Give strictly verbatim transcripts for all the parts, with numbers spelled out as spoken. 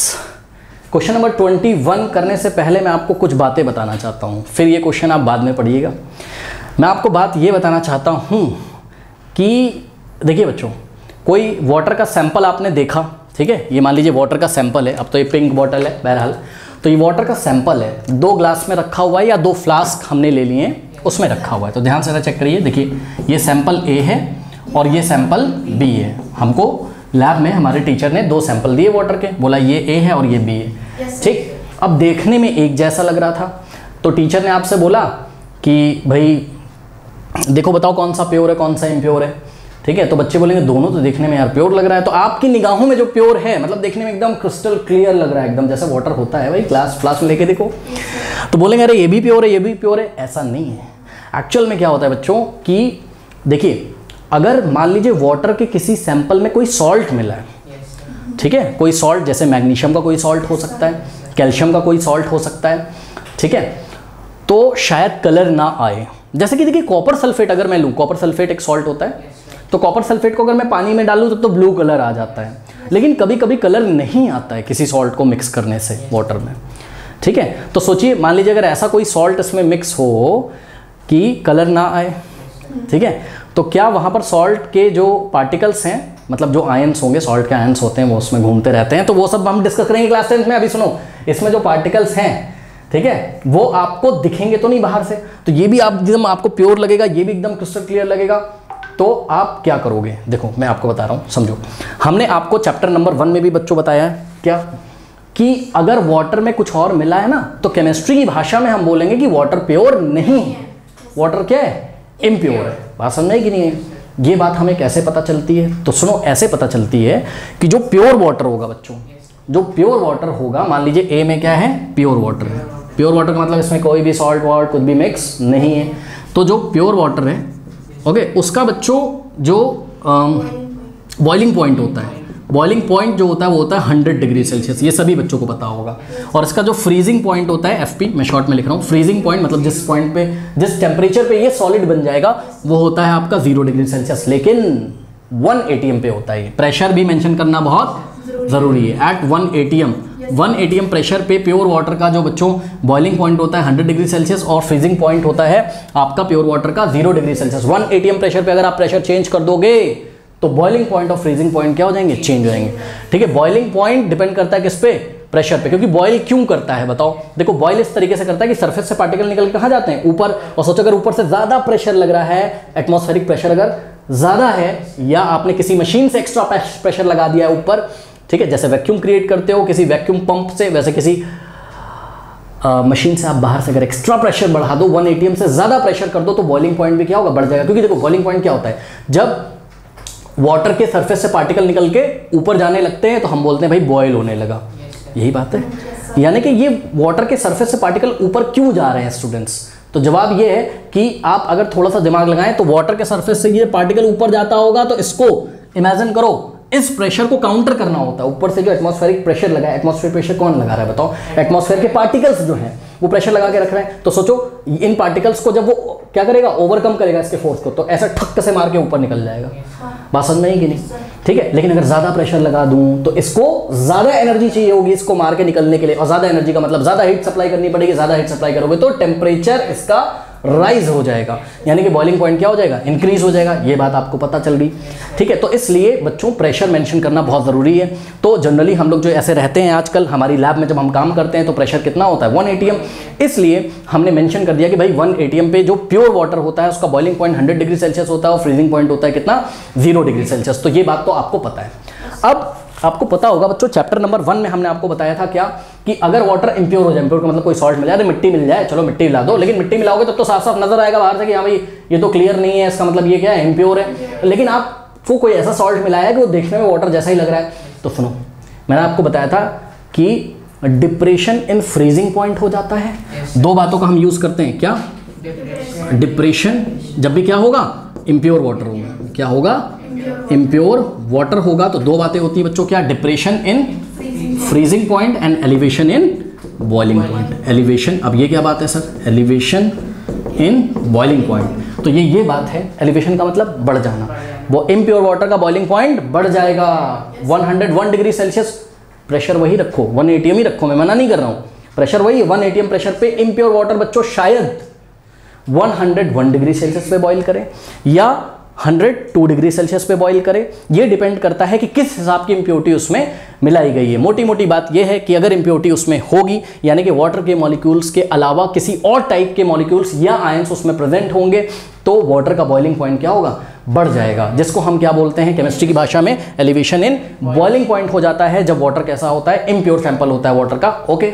Question number twenty one करने से पहले मैं आपको कुछ बातें बताना चाहता हूँ, फिर ये क्वेश्चन आप बाद में पढ़िएगा। मैं आपको बात ये बताना चाहता हूँ कि देखिए बच्चों, कोई वाटर का सैंपल आपने देखा, ठीक है, ये मान लीजिए वाटर का सैंपल है, अब तो ये पिंक बॉटल है बहरहाल, तो ये वाटर का सैंपल है, दो ग्लास में रखा हुआ है या दो फ्लास्क हमने ले लिए हैं उसमें रखा हुआ है। तो ध्यान से चेक करिए, देखिए ये सैंपल ए है और ये सैंपल बी है। हमको लैब में हमारे टीचर ने दो सैंपल दिए वाटर के, बोला ये ए है और ये बी है, ठीक। अब देखने में एक जैसा लग रहा था, तो टीचर ने आपसे बोला कि भाई देखो बताओ कौन सा प्योर है कौन सा इम्प्योर है, ठीक है। तो बच्चे बोलेंगे दोनों तो देखने में यार प्योर लग रहा है। तो आपकी निगाहों में जो प्योर है, मतलब देखने में एकदम क्रिस्टल क्लियर लग रहा है, एकदम जैसे वाटर होता है भाई, ग्लास फ्लास्क में लेके देखो, तो बोलेंगे अरे ये भी प्योर है ये भी प्योर है। ऐसा नहीं है। एक्चुअल में क्या होता है बच्चों कि देखिए, अगर मान लीजिए वाटर के किसी सैंपल में कोई सॉल्ट मिला है, ठीक है, कोई सॉल्ट जैसे मैग्नीशियम का कोई सॉल्ट हो सकता है, कैल्शियम का कोई सॉल्ट हो सकता है, ठीक है, तो शायद कलर ना आए। जैसे कि देखिए कॉपर सल्फेट अगर मैं लूँ, कॉपर सल्फेट एक सॉल्ट होता है, तो कॉपर सल्फेट को अगर मैं पानी में डालूँ तब तो ब्लू कलर आ जाता है, लेकिन कभी कभी कलर नहीं आता है किसी सॉल्ट को मिक्स करने से वाटर में, ठीक है। तो सोचिए मान लीजिए अगर ऐसा कोई सॉल्ट इसमें मिक्स हो कि कलर ना आए, ठीक है, तो क्या वहाँ पर सॉल्ट के जो पार्टिकल्स हैं, मतलब जो आयंस होंगे, सॉल्ट के आयंस होते हैं वो उसमें घूमते रहते हैं, तो वो सब हम डिस्कस करेंगे क्लास टेंथ में। अभी सुनो, इसमें जो पार्टिकल्स हैं, ठीक है, वो आपको दिखेंगे तो नहीं बाहर से, तो ये भी आप एकदम आपको प्योर लगेगा, ये भी एकदम क्रिस्टल क्लियर लगेगा। तो आप क्या करोगे, देखो मैं आपको बता रहा हूँ, समझो। हमने आपको चैप्टर नंबर वन में भी बच्चों बताया है क्या, कि अगर वाटर में कुछ और मिला है ना, तो केमिस्ट्री की भाषा में हम बोलेंगे कि वाटर प्योर नहीं है, वाटर क्या है, इम्प्योर है। बात समझ में कि नहीं है? ये बात हमें कैसे पता चलती है, तो सुनो, ऐसे पता चलती है कि जो प्योर वाटर होगा बच्चों, जो प्योर वाटर होगा, मान लीजिए ए में क्या है, प्योर वाटर है। प्योर वाटर का मतलब इसमें कोई भी सॉल्ट वॉल्ट कुछ भी मिक्स नहीं है। तो जो प्योर वाटर है, ओके, उसका बच्चों जो बॉइलिंग पॉइंट होता है, बॉइलिंग पॉइंट जो होता है वो होता है हंड्रेड डिग्री सेल्सियस, ये सभी बच्चों को पता होगा। और इसका जो फ्रीजिंग पॉइंट होता है, एफ पी मैं शॉर्ट में लिख रहा हूँ, फ्रीजिंग पॉइंट मतलब जिस पॉइंट पे, जिस टेम्परेचर पे ये सॉलिड बन जाएगा वो होता है आपका जीरो डिग्री सेल्सियस, लेकिन वन एटीएम पे होता है। प्रेशर भी मेंशन करना बहुत ज़रूरी है। At one ATM one ATM pressure पे प्योर वाटर का जो बच्चों बॉइलिंग पॉइंट होता है हंड्रेड डिग्री सेल्सियस, और फ्रीजिंग पॉइंट होता है आपका प्योर वाटर का zero degree Celsius. One ATM pressure पे अगर आप प्रेशर चेंज कर दोगे तो बॉइलिंग पॉइंट और फ्रीजिंग पॉइंट क्या हो जाएंगे, चेंज हो जाएंगे, ठीक है। बॉइलिंग पॉइंट डिपेंड करता है किस पे, प्रेशर पे। क्योंकि बॉयल क्यों करता है बताओ, देखो बॉयल इस तरीके से करता है कि सरफेस से पार्टिकल निकल के कहाँ जाते हैं, ऊपर। और सोचो अगर ऊपर से ज्यादा प्रेशर लग रहा है, एटमॉस्फेरिक प्रेशर अगर ज्यादा है, या आपने किसी मशीन से एक्स्ट्रा प्रेशर लगा दिया है ऊपर, ठीक है, जैसे वैक्यूम क्रिएट करते हो किसी वैक्यूम पंप से, वैसे किसी मशीन से आप बाहर से अगर एक्स्ट्रा प्रेशर बढ़ा दो, वन एटीएम से ज्यादा प्रेशर कर दो, तो बॉइलिंग पॉइंट भी क्या होगा, बढ़ जाएगा। क्योंकि देखो बॉइलिंग पॉइंट क्या होता है, जब वाटर के सरफेस से पार्टिकल निकल के ऊपर जाने लगते हैं तो हम बोलते हैं भाई बॉयल होने लगा, यही बात है। यानी कि ये वाटर के सरफेस से पार्टिकल ऊपर क्यों जा रहे हैं स्टूडेंट्स, तो जवाब ये है कि आप अगर थोड़ा सा दिमाग लगाएं तो वाटर के सरफेस से ये पार्टिकल ऊपर जाता होगा, तो इसको इमेजिन करो, इस प्रेशर को काउंटर करना होता है। ऊपर से जो एटमॉस्फेरिक प्रेशर लगा है, एटमॉस्फेरिक प्रेशर कौन लगा रहा है बताओ, एटमॉस्फेयर के पार्टिकल्स जो हैं वो प्रेशर लगा के रख रहे हैं। तो सोचो इन पार्टिकल्स को जब वो क्या करेगा, ओवरकम करेगा इसके फोर्स को, तो ऐसा ठक्क से मार के ऊपर निकल जाएगा। बात समझ में आई कि नहीं, ठीक है। लेकिन अगर ज्यादा प्रेशर लगा दूं तो इसको ज्यादा एनर्जी चाहिए होगी इसको मार के निकलने के लिए, और ज्यादा एनर्जी का मतलब ज्यादा हीट सप्लाई करनी पड़ेगी। ज्यादा हीट सप्लाई करोगे तो टेम्परेचर इसका राइज हो जाएगा, यानी कि बॉइलिंग पॉइंट क्या हो जाएगा, इंक्रीज हो जाएगा। ये बात आपको पता चल गई, ठीक है। तो इसलिए बच्चों प्रेशर मेंशन करना बहुत ज़रूरी है। तो जनरली हम लोग जो ऐसे रहते हैं आजकल हमारी लैब में जब हम काम करते हैं तो प्रेशर कितना होता है, वन एटीएम। इसलिए हमने मेंशन कर दिया कि भाई वन एटीएम पे जो प्योर वाटर होता है उसका boiling point hundred degree Celsius होता है और फ्रीजिंग पॉइंट होता है कितना, जीरो डिग्री सेल्सियस। तो ये बात तो आपको पता है। अब आपको पता होगा बच्चों, चैप्टर नंबर वन में हमने आपको बताया था क्या, कि अगर वाटर इम्प्योर हो जाए, इम्प्योर का मतलब कोई सॉल्ट मिल जाए, तो मिट्टी मिल जाए, चलो मिट्टी मिला दो, लेकिन मिट्टी मिलाओगे तब तो, तो साफ साफ नजर आएगा बाहर से कि हाँ भाई ये तो क्लियर नहीं है, इसका मतलब ये क्या है, इम्प्योर है। लेकिन आपको कोई ऐसा सॉल्ट मिलाया कि वो देखने में वाटर जैसा ही लग रहा है, तो सुनो, मैंने आपको बताया था कि डिप्रेशन इन फ्रीजिंग पॉइंट हो जाता है। दो बातों का हम यूज करते हैं, क्या, डिप्रेशन जब भी क्या होगा, इम्प्योर वाटर होगा, क्या होगा, इम्प्योर वाटर होगा। तो दो बातें होती है बच्चों, क्या, depression in freezing point and elevation in boiling point. Elevation, अब ये क्या बात है sir, elevation in boiling point, तो ये ये बात है। एलिवेशन का मतलब बढ़ जाना, वो इम्प्योर वाटर का बॉइलिंग पॉइंट बढ़ जाएगा, one hundred one degree Celsius pressure वही रखो, वन एटीएम ही रखो, मैं मना नहीं कर रहा हूँ, प्रेशर वही है वन एटीएम प्रेशर पे इम्प्योर वाटर बच्चों शायद one hundred one degree Celsius पे बॉईल करें या one hundred two degree Celsius पे बॉईल करें। ये डिपेंड करता है कि किस हिसाब की इम्प्योरिटी उसमें मिलाई गई है। मोटी मोटी बात यह है कि अगर इम्प्योरिटी उसमें होगी यानी कि वाटर के मॉलिक्यूल्स के अलावा किसी और टाइप के मॉलिक्यूल्स या आयंस उसमें प्रेजेंट होंगे तो वाटर का बॉइलिंग पॉइंट क्या होगा, बढ़ जाएगा, जिसको हम क्या बोलते हैं केमिस्ट्री की भाषा में एलिवेशन इन बॉइलिंग पॉइंट हो जाता है जब वाटर कैसा होता है, इम्प्योर सैंपल होता है वाटर का। ओके,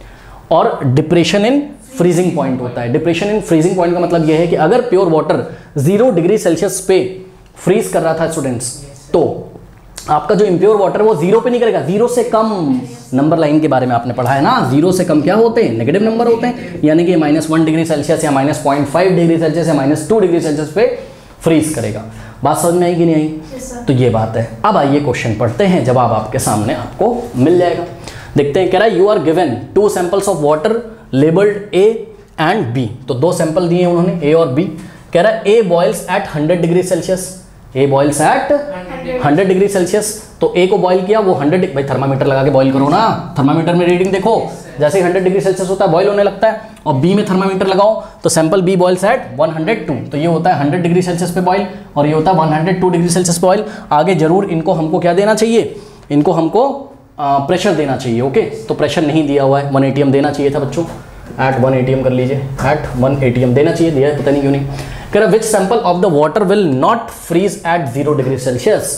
और डिप्रेशन इन फ्रीजिंग पॉइंट होता है। डिप्रेशन इन फ्रीजिंग पॉइंट का मतलब यह है कि अगर pure water zero degree Celsius पे फ्रीज कर रहा था स्टूडेंट्स, तो आपका जो इम्प्योर वाटर वो जीरो पे नहीं करेगा, जीरो से कम, नंबर लाइन के बारे में आपने पढ़ा है ना, जीरो से कम क्या होते हैं, नेगेटिव नंबर होते हैं, यानी कि माइनस वन डिग्री सेल्सियस या minus point five degree Celsius या माइनस टू डिग्री सेल्सियस पे फ्रीज करेगा। बात समझ में आई कि नहीं आई? yes, तो ये बात है। अब आइए क्वेश्चन पढ़ते हैं, जवाब आपके सामने आपको मिल जाएगा। देखते हैं, कह रहा है you are given two samples of water labelled A and B. तो दो सैंपल दिए उन्होंने, ए और बी। कह रहा है A boils at hundred degree Celsius, A boils at hundred degree Celsius. तो ए को बॉईल किया, वो हंड्रेड, भाई थर्मामीटर लगा के बॉईल करो ना, थर्मामीटर में रीडिंग देखो, जैसे ही हंड्रेड डिग्री सेल्सियस होता है बॉईल होने लगता है। और बी में थर्मामीटर लगाओ तो sample B boils at one hundred two, तो ये होता है हंड्रेड डिग्री सेल्सियस पे बॉईल और ये होता है one hundred two degree Celsius पे बॉईल। आगे जरूर इनको हमको क्या देना चाहिए, इनको हमको प्रेशर देना चाहिए। ओके, तो प्रेशर नहीं दिया हुआ है, वन एटीएम देना चाहिए था बच्चों, एट वन एटीएम कर लीजिए, एट वन एटीएम देना चाहिए, दिया है पता नहीं क्यों नहीं। कह रहा which sample of the water will not freeze at zero degree Celsius,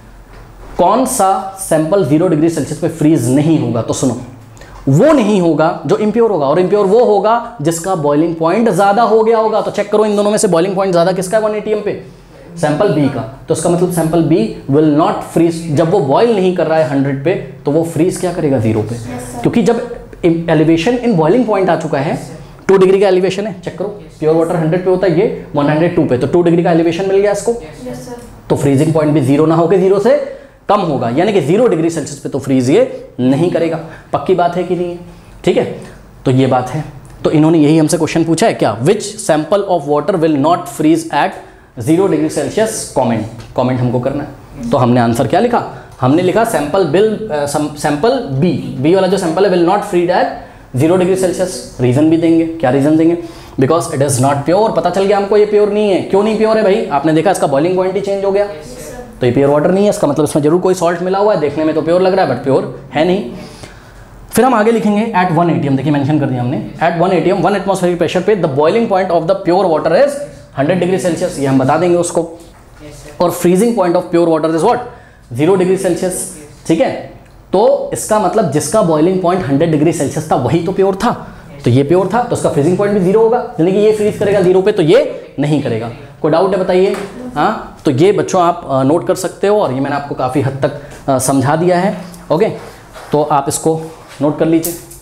कौन सा सैंपल जीरो डिग्री सेल्सियस पे फ्रीज नहीं होगा। तो सुनो, वो नहीं होगा जो इम्प्योर होगा, और इम्प्योर वो होगा जिसका बॉइलिंग पॉइंट ज्यादा हो गया होगा। तो चेक करो इन दोनों में से बॉइलिंग पॉइंट ज्यादा किसका है वन एटीएम पे, सैंपल बी का। तो इसका मतलब sample B will not freeze, जब वो बॉईल नहीं कर रहा है हंड्रेड पे तो वो फ्रीज क्या करेगा, जीरो पे, क्योंकि जब एलिवेशन इन बॉइलिंग पॉइंट आ चुका है, टू डिग्री का एलिवेशन है, चेक करो प्योर वाटर हंड्रेड पे होता है, ये वन हंड्रेड टू पे, तो टू डिग्री का एलिवेशन मिल गया इसको। तो फ्रीजिंग पॉइंट भी जीरो ना होकर जीरो से कम होगा, यानी कि जीरो डिग्री सेल्सियस पे तो फ्रीज ये नहीं करेगा। पक्की बात है कि नहीं है? ठीक है, तो ये बात है। तो इन्होंने यही हमसे क्वेश्चन पूछा है क्या, which sample of water will not freeze at zero degree Celsius, comment comment हमको करना है। तो हमने आंसर क्या लिखा, हमने लिखा sample B sample B, B वाला जो सैंपल है will not freeze at zero degree Celsius. Reason भी देंगे, क्या रीजन देंगे, because it is not pure. पता चल गया हमको ये प्योर नहीं है। क्यों नहीं प्योर है भाई, आपने देखा इसका बॉइलिंग पॉइंट ही चेंज हो गया, तो ये प्योर वाटर नहीं है, इसका मतलब इसमें जरूर कोई सॉल्ट मिला हुआ है, देखने में तो प्योर लग रहा है बट प्योर है नहीं। फिर हम आगे लिखेंगे एट वन एटीएम, देखिए मेंशन कर दिया हमने, at one ATM one atmospheric pressure पे the boiling point of the pure water is hundred degree Celsius, ये हम बता देंगे उसको। और freezing point of pure water is what, zero degree Celsius. ठीक है, तो इसका मतलब जिसका boiling point hundred degree Celsius था वही तो प्योर था, तो ये प्योर था, तो उसका फ्रीजिंग पॉइंट भी जीरो होगा, यानी कि ये फ्रीज करेगा जीरो पे, तो ये नहीं करेगा। कोई डाउट है बताइए? हाँ, तो ये बच्चों आप नोट कर सकते हो, और ये मैंने आपको काफ़ी हद तक समझा दिया है। ओके, तो आप इसको नोट कर लीजिए।